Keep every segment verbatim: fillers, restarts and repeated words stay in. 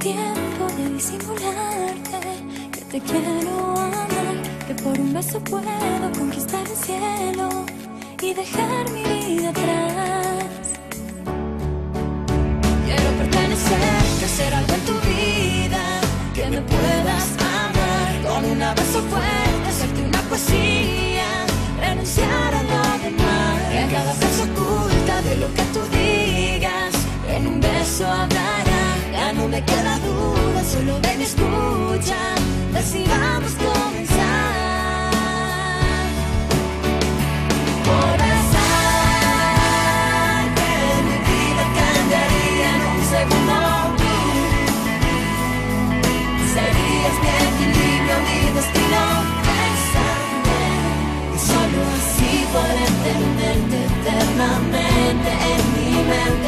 tiempo de disimularte que te quiero amar, que por un beso puedo conquistar el cielo y dejar mi vida atrás. Quiero pertenecer, hacer algo en tu vida, que me puedas amar con un abrazo fuerte, hacerte una poesía, renunciar a lo demás, que a cada frase oculta de lo que tú digas, en un beso hablará. Ya no me queda duda, solo ven y escucha, decidamos comenzar. Por azar, que mi vida cambiaría en un segundo. Serías mi equilibrio, mi destino. Bésame, y solo así podré tenerte eternamente en mi mente.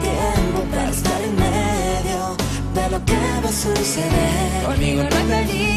Suceder. Conmigo no hay peligro.